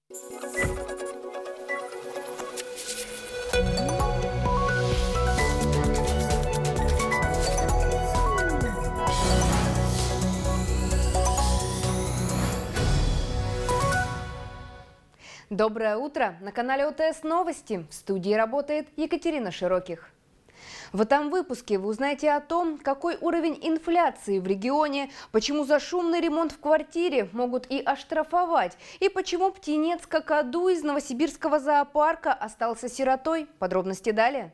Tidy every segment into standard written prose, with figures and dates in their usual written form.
Доброе утро! На канале ОТС Новости. В студии работает Екатерина Широких. В этом выпуске вы узнаете о том, какой уровень инфляции в регионе, почему за шумный ремонт в квартире могут и оштрафовать, и почему птенец-какаду из новосибирского зоопарка остался сиротой. Подробности далее.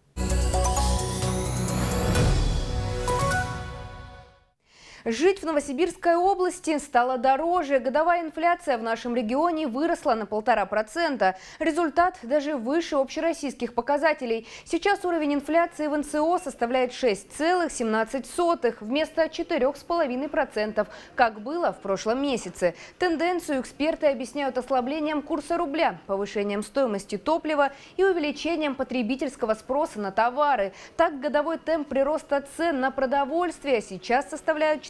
Жить в Новосибирской области стало дороже. Годовая инфляция в нашем регионе выросла на 1,5%. Результат даже выше общероссийских показателей. Сейчас уровень инфляции в НСО составляет 6,17 вместо 4,5%, как было в прошлом месяце. Тенденцию эксперты объясняют ослаблением курса рубля, повышением стоимости топлива и увеличением потребительского спроса на товары. Так, годовой темп прироста цен на продовольствие сейчас составляет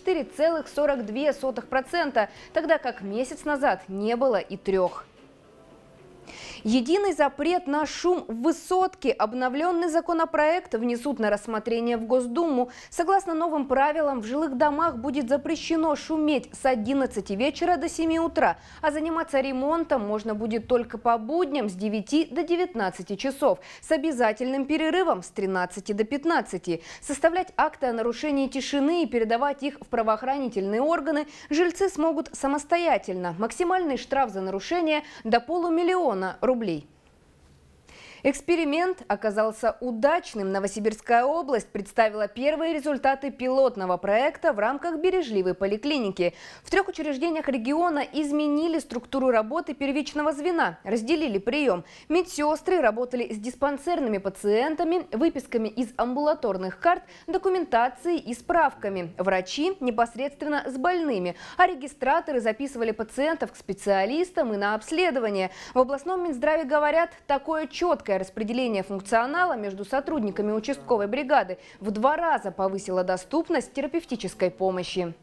4,42%, тогда как месяц назад не было и 3%. Единый запрет на шум в высотке. Обновленный законопроект внесут на рассмотрение в Госдуму. Согласно новым правилам, в жилых домах будет запрещено шуметь с 11 вечера до 7 утра, а заниматься ремонтом можно будет только по будням с 9 до 19 часов, с обязательным перерывом с 13 до 15. Составлять акты о нарушении тишины и передавать их в правоохранительные органы жильцы смогут самостоятельно. Максимальный штраф за нарушение до 500 000 рублей. Эксперимент оказался удачным. Новосибирская область представила первые результаты пилотного проекта в рамках бережливой поликлиники. В 3 учреждениях региона изменили структуру работы первичного звена, разделили прием. Медсестры работали с диспансерными пациентами, выписками из амбулаторных карт, документацией и справками. Врачи непосредственно с больными, а регистраторы записывали пациентов к специалистам и на обследование. В областном Минздраве говорят, такое четкое распределение функционала между сотрудниками участковой бригады в 2 раза повысило доступность терапевтической помощи.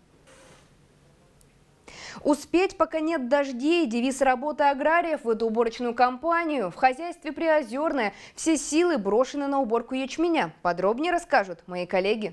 Успеть, пока нет дождей – девиз работы аграриев в эту уборочную кампанию. В хозяйстве Приозерное все силы брошены на уборку ячменя. Подробнее расскажут мои коллеги.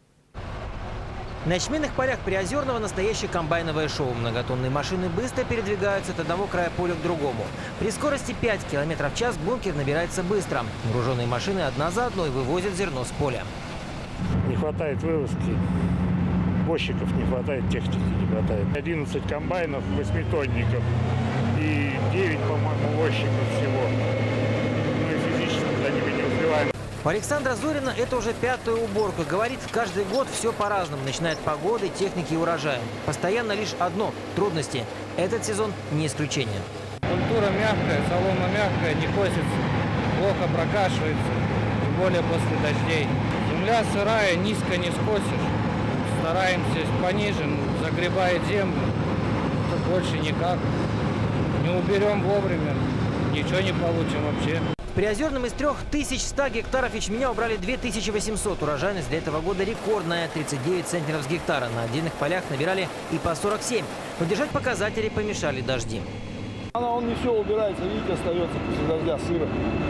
На ячменных полях Приозерного настоящее комбайновое шоу. Многотонные машины быстро передвигаются от одного края поля к другому. При скорости 5 км в час бункер набирается быстро. Груженные машины одна за одной вывозят зерно с поля. Не хватает вывозки, возчиков не хватает, техники не хватает. 11 комбайнов, 8-тонников и 9, по-моему, возчиков всего. Мы физически за ними не успеваем. У Александра Зорина это уже 5-я уборка. Говорит, каждый год все по-разному. Начиная от погоды, техники и урожая. Постоянно лишь одно – трудности. Этот сезон не исключение. Культура мягкая, солома мягкая, не косится, плохо прокашивается, тем более после дождей. Земля сырая, низко не скосишь. Стараемся пониже, загребает землю. Тут больше никак. Не уберем вовремя, ничего не получим вообще. В Приозерном из 3100 гектаров ячменя убрали 2800. Урожайность для этого года рекордная – 39 центнеров с гектара. На отдельных полях набирали и по 47. Но держать показатели помешали дожди. Он не все убирается, видите, остается после дождя сыро.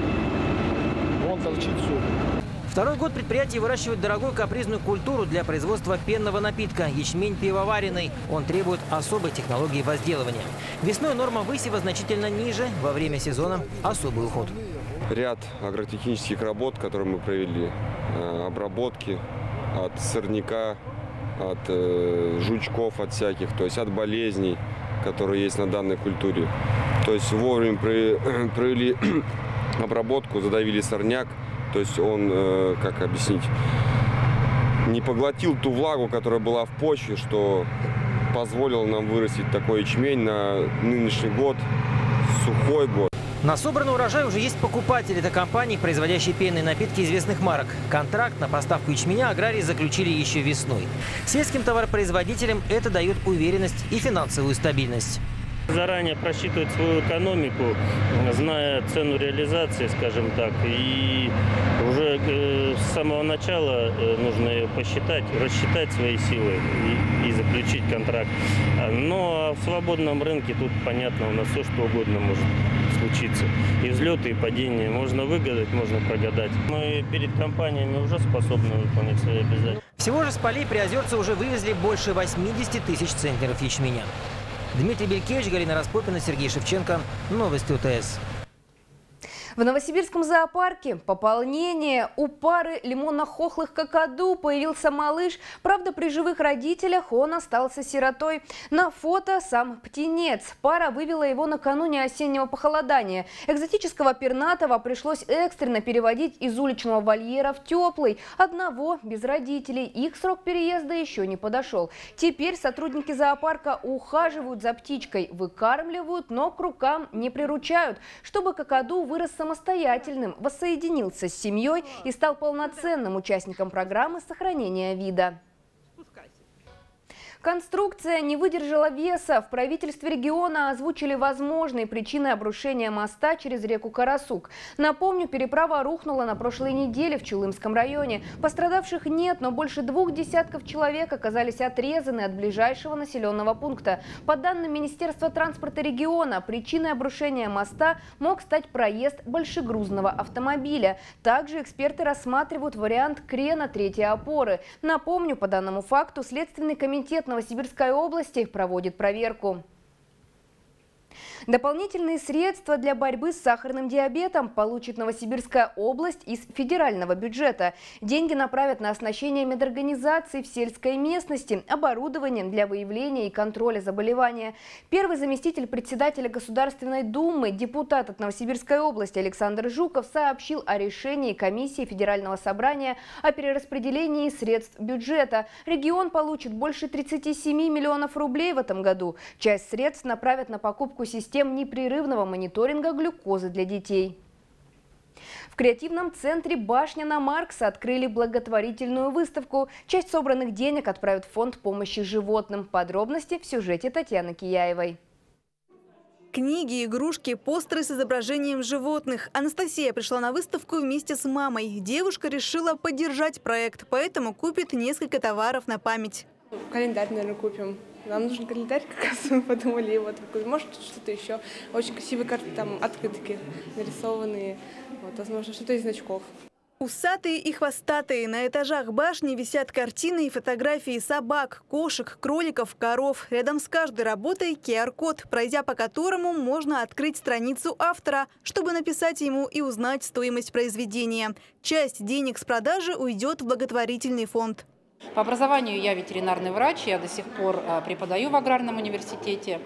Вон торчит все. Второй год предприятие выращивает дорогую капризную культуру для производства пенного напитка – ячмень пивоваренный. Он требует особой технологии возделывания. Весной норма высева значительно ниже, во время сезона – особый уход. Ряд агротехнических работ, которые мы провели, обработки от сорняка, от жучков, от всяких, то есть от болезней, которые есть на данной культуре. То есть вовремя провели обработку, задавили сорняк, то есть он, как объяснить, не поглотил ту влагу, которая была в почве, что позволило нам вырастить такой ячмень на нынешний год, сухой год. На собранный урожай уже есть покупатели. Это компании, производящие пенные напитки известных марок. Контракт на поставку ячменя аграрии заключили еще весной. Сельским товаропроизводителям это дает уверенность и финансовую стабильность. Заранее просчитывать свою экономику, зная цену реализации, скажем так, и уже с самого начала нужно ее посчитать, рассчитать свои силы и заключить контракт. Но в свободном рынке тут, понятно, у нас все что угодно может случиться. И взлеты, и падения. Можно выгадать, можно прогадать. Мы перед компаниями уже способны выполнять свои обязательства. Всего же с полей приозерцы уже вывезли больше 80 тысяч центнеров ячменя. Дмитрий Белькевич, Галина Распопина, Сергей Шевченко. Новости ОТС. В Новосибирском зоопарке пополнение. У пары лимонно-хохлых какаду появился малыш. Правда, при живых родителях он остался сиротой. На фото сам птенец. Пара вывела его накануне осеннего похолодания. Экзотического пернатого пришлось экстренно переводить из уличного вольера в теплый. Одного без родителей. Их срок переезда еще не подошел. Теперь сотрудники зоопарка ухаживают за птичкой, выкармливают, но к рукам не приручают, чтобы какаду вырос самостоятельным, воссоединился с семьей и стал полноценным участником программы сохранения вида. Конструкция не выдержала веса. В правительстве региона озвучили возможные причины обрушения моста через реку Карасук. Напомню, переправа рухнула на прошлой неделе в Чулымском районе. Пострадавших нет, но больше 2 десятков человек оказались отрезаны от ближайшего населенного пункта. По данным Министерства транспорта региона, причиной обрушения моста мог стать проезд большегрузного автомобиля. Также эксперты рассматривают вариант крена третьей опоры. Напомню, по данному факту Следственный комитет Новосибирской области проводит проверку. Дополнительные средства для борьбы с сахарным диабетом получит Новосибирская область из федерального бюджета. Деньги направят на оснащение медорганизаций в сельской местности, оборудованием для выявления и контроля заболевания. Первый заместитель председателя Государственной Думы, депутат от Новосибирской области Александр Жуков сообщил о решении комиссии Федерального собрания о перераспределении средств бюджета. Регион получит больше 37 миллионов рублей в этом году. Часть средств направят на покупку систем непрерывного мониторинга глюкозы для детей. В креативном центре «Башня на Маркса» открыли благотворительную выставку. Часть собранных денег отправят в фонд помощи животным. Подробности в сюжете Татьяны Кияевой. Книги, игрушки, постеры с изображением животных. Анастасия пришла на выставку вместе с мамой. Девушка решила поддержать проект, поэтому купит несколько товаров на память. Календарь, наверное, купим. Нам нужен календарь, как раз мы подумали. Вот, может, что-то еще. Очень красивые карты, там открытки нарисованные. Вот, возможно, что-то из значков. Усатые и хвостатые. На этажах башни висят картины и фотографии собак, кошек, кроликов, коров. Рядом с каждой работой QR-код, пройдя по которому можно открыть страницу автора, чтобы написать ему и узнать стоимость произведения. Часть денег с продажи уйдет в благотворительный фонд. По образованию я ветеринарный врач, я до сих пор преподаю в аграрном университете.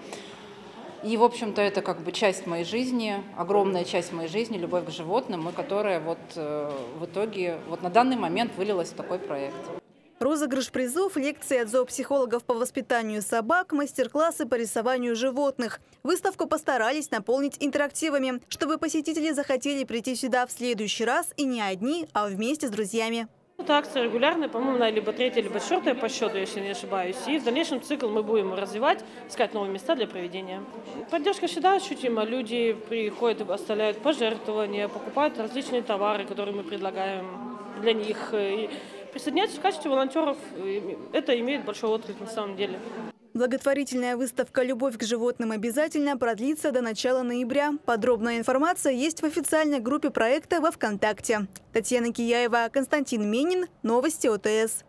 И, в общем-то, это как бы часть моей жизни, огромная часть моей жизни, любовь к животным, которая вот в итоге вот на данный момент вылилась в такой проект. Розыгрыш призов, лекции от зоопсихологов по воспитанию собак, мастер-классы по рисованию животных. Выставку постарались наполнить интерактивами, чтобы посетители захотели прийти сюда в следующий раз и не одни, а вместе с друзьями. Эта акция регулярная, по-моему, она либо третья, либо четвертая по счету, если не ошибаюсь. И в дальнейшем цикл мы будем развивать, искать новые места для проведения. Поддержка всегда ощутима. Люди приходят, оставляют пожертвования, покупают различные товары, которые мы предлагаем для них. И присоединяются в качестве волонтеров. Это имеет большой отклик на самом деле. Благотворительная выставка «Любовь к животным» обязательно продлится до начала ноября. Подробная информация есть в официальной группе проекта во ВКонтакте. Татьяна Кияева, Константин Менин. Новости ОТС.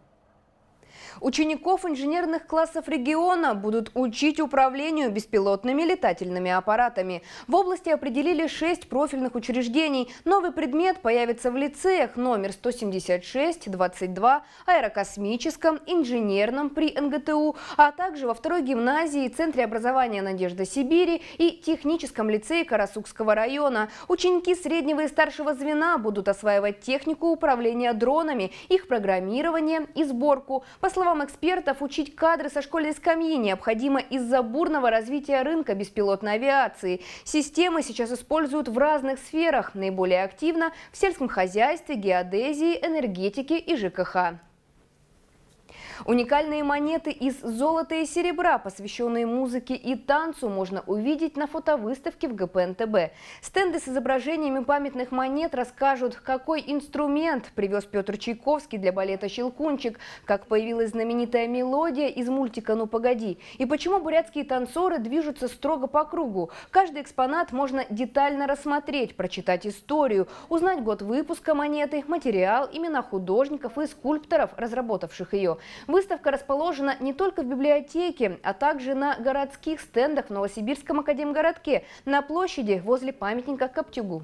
Учеников инженерных классов региона будут учить управлению беспилотными летательными аппаратами. В области определили 6 профильных учреждений. Новый предмет появится в лицеях номер 176, 22, аэрокосмическом, инженерном при НГТУ, а также во второй гимназии, Центре образования «Надежда Сибири» и техническом лицее Карасукского района. Ученики среднего и старшего звена будут осваивать технику управления дронами, их программирование и сборку. По словам экспертов, учить кадры со школьной скамьи необходимо из-за бурного развития рынка беспилотной авиации. Системы сейчас используют в разных сферах, наиболее активно в сельском хозяйстве, геодезии, энергетике и ЖКХ. Уникальные монеты из золота и серебра, посвященные музыке и танцу, можно увидеть на фотовыставке в ГПНТБ. Стенды с изображениями памятных монет расскажут, какой инструмент привез Петр Чайковский для балета «Щелкунчик», как появилась знаменитая мелодия из мультика «Ну погоди» и почему бурятские танцоры движутся строго по кругу. Каждый экспонат можно детально рассмотреть, прочитать историю, узнать год выпуска монеты, материал, имена художников и скульпторов, разработавших ее. Выставка расположена не только в библиотеке, а также на городских стендах в Новосибирском академгородке, на площади возле памятника Коптюгу.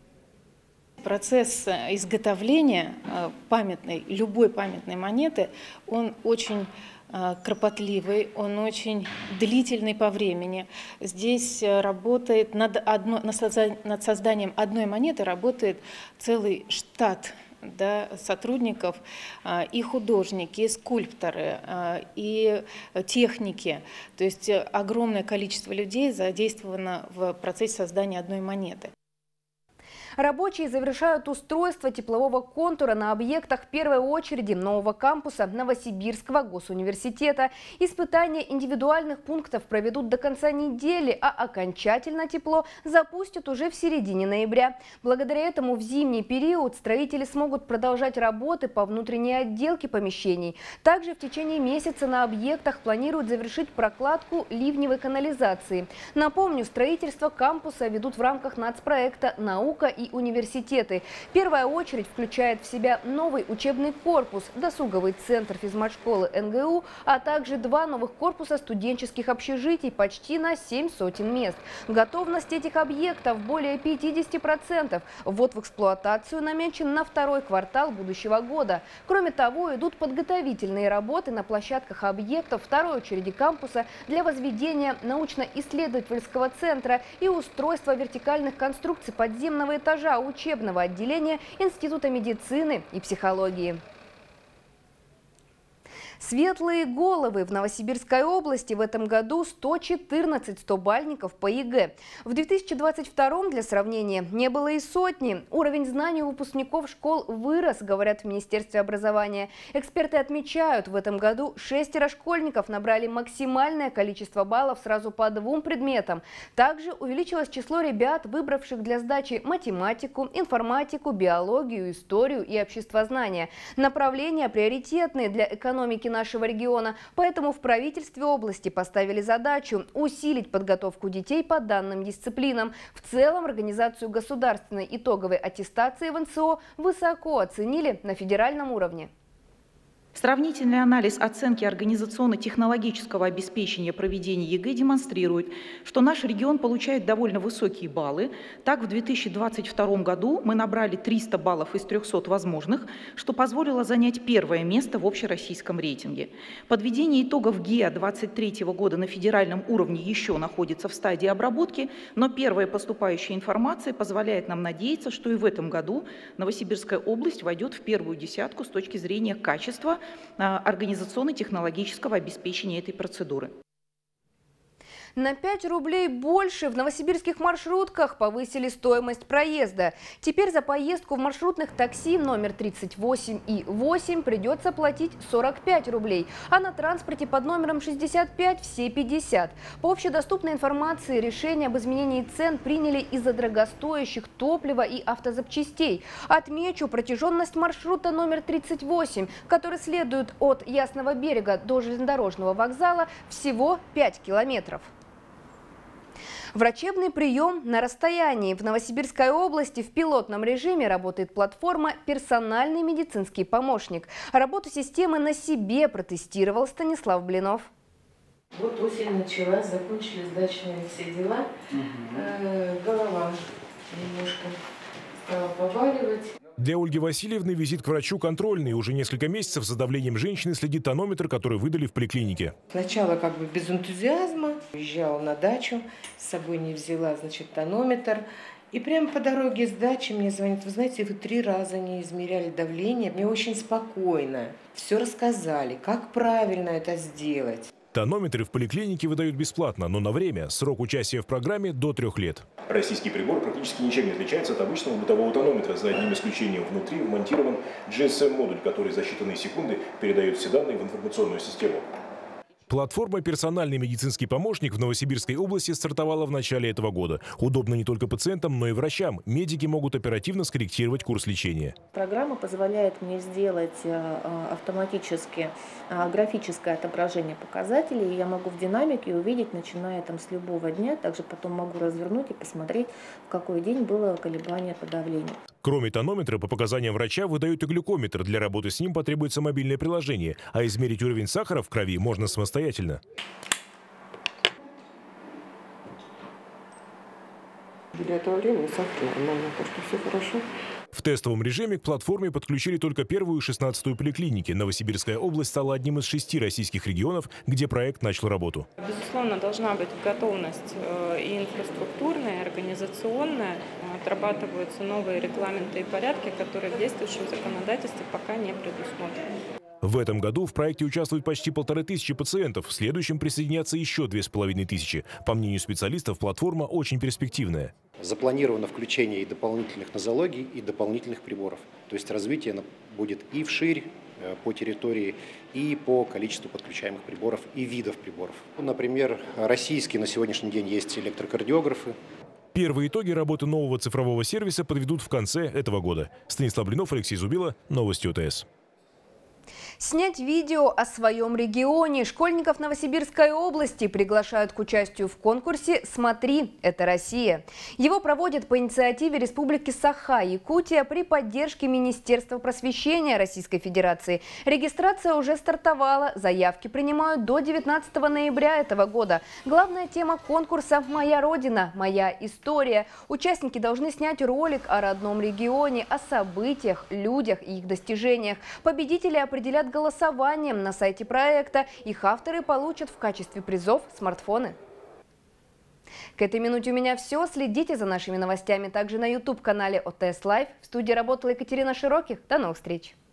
Процесс изготовления любой памятной монеты, он очень кропотливый, он очень длительный по времени. Здесь работает над созданием одной монеты работает целый штат, да, сотрудников, и художники, и скульпторы, и техники. То есть огромное количество людей задействовано в процессе создания одной монеты. Рабочие завершают устройство теплового контура на объектах первой очереди нового кампуса Новосибирского госуниверситета. Испытания индивидуальных пунктов проведут до конца недели, а окончательно тепло запустят уже в середине ноября. Благодаря этому в зимний период строители смогут продолжать работы по внутренней отделке помещений. Также в течение месяца на объектах планируют завершить прокладку ливневой канализации. Напомню, строительство кампуса ведут в рамках нацпроекта «Наука и университеты». Первая очередь включает в себя новый учебный корпус, досуговый центр физмат-школы НГУ, а также 2 новых корпуса студенческих общежитий почти на 7 сотен мест. Готовность этих объектов более 50%. Ввод в эксплуатацию намечен на 2-й квартал будущего года. Кроме того, идут подготовительные работы на площадках объектов 2-й очереди кампуса для возведения научно-исследовательского центра и устройства вертикальных конструкций подземного этажа учебного отделения Института медицины и психологии. Светлые головы. В Новосибирской области в этом году 114 100-бальников по ЕГЭ. В 2022 для сравнения не было и сотни. Уровень знаний у выпускников школ вырос, говорят в Министерстве образования. Эксперты отмечают, в этом году 6 школьников набрали максимальное количество баллов сразу по 2 предметам. Также увеличилось число ребят, выбравших для сдачи математику, информатику, биологию, историю и обществознание. Направления приоритетные для экономики нашего региона, поэтому в правительстве области поставили задачу усилить подготовку детей по данным дисциплинам. В целом организацию государственной итоговой аттестации в НСО высоко оценили на федеральном уровне. Сравнительный анализ оценки организационно-технологического обеспечения проведения ЕГЭ демонстрирует, что наш регион получает довольно высокие баллы. Так, в 2022 году мы набрали 300 баллов из 300 возможных, что позволило занять 1-е место в общероссийском рейтинге. Подведение итогов ГИА 2023 года на федеральном уровне еще находится в стадии обработки, но первая поступающая информация позволяет нам надеяться, что и в этом году Новосибирская область войдет в первую десятку с точки зрения качества организационно-технологического обеспечения этой процедуры. На 5 рублей больше в новосибирских маршрутках повысили стоимость проезда. Теперь за поездку в маршрутных такси номер 38 и 8 придется платить 45 рублей, а на транспорте под номером 65 все 50. По общедоступной информации, решение об изменении цен приняли из-за дорогостоящих топлива и автозапчастей. Отмечу, протяженность маршрута номер 38, который следует от Ясного берега до железнодорожного вокзала, всего 5 километров. Врачебный прием на расстоянии. В Новосибирской области в пилотном режиме работает платформа «Персональный медицинский помощник». Работу системы на себе протестировал Станислав Блинов. Вот осень началась, закончились дачные все дела. Голова немножко стала побаливать. Для Ольги Васильевны визит к врачу контрольный. Уже несколько месяцев за давлением женщины следит тонометр, который выдали в поликлинике. Сначала как бы без энтузиазма. Уезжала на дачу, с собой не взяла, значит, тонометр. И прямо по дороге с дачи мне звонят: вы знаете, вы 3 раза не измеряли давление. Мне очень спокойно все рассказали, как правильно это сделать. Тонометры в поликлинике выдают бесплатно, но на время. Срок участия в программе до 3 лет. Российский прибор практически ничем не отличается от обычного бытового тонометра, за одним исключением: внутри вмонтирован GSM-модуль, который за считанные секунды передает все данные в информационную систему. Платформа «Персональный медицинский помощник» в Новосибирской области стартовала в начале этого года. Удобно не только пациентам, но и врачам. Медики могут оперативно скорректировать курс лечения. Программа позволяет мне сделать автоматически графическое отображение показателей. Я могу в динамике увидеть, начиная с любого дня. Также потом могу развернуть и посмотреть, в какой день было колебание по давлению. Кроме тонометра, по показаниям врача выдают и глюкометр. Для работы с ним потребуется мобильное приложение, а измерить уровень сахара в крови можно самостоятельно. Для этого времени сахар нормально, так что все хорошо. В тестовом режиме к платформе подключили только первую 16-ю поликлиники. Новосибирская область стала одним из 6 российских регионов, где проект начал работу. Безусловно, должна быть готовность и инфраструктурная, и организационная. Отрабатываются новые регламенты и порядки, которые в действующем законодательстве пока не предусмотрены. В этом году в проекте участвуют почти 1500 пациентов. В следующем присоединятся еще 2500. По мнению специалистов, платформа очень перспективная. Запланировано включение и дополнительных нозологий, и дополнительных приборов. То есть развитие будет и вширь по территории, и по количеству подключаемых приборов, и видов приборов. Например, российские на сегодняшний день есть электрокардиографы. Первые итоги работы нового цифрового сервиса подведут в конце этого года. Станислав Блинов, Алексей Зубила, Новости ОТС. Снять видео о своем регионе. Школьников Новосибирской области приглашают к участию в конкурсе «Смотри, это Россия». Его проводят по инициативе Республики Саха-Якутия при поддержке Министерства просвещения Российской Федерации. Регистрация уже стартовала. Заявки принимают до 19 ноября этого года. Главная тема конкурса – «Моя Родина, моя история». Участники должны снять ролик о родном регионе, о событиях, людях и их достижениях. Победители определят голосованием на сайте проекта. Их авторы получат в качестве призов смартфоны. К этой минуте у меня все. Следите за нашими новостями также на YouTube-канале ОТС Лайв. В студии работала Екатерина Широких. До новых встреч!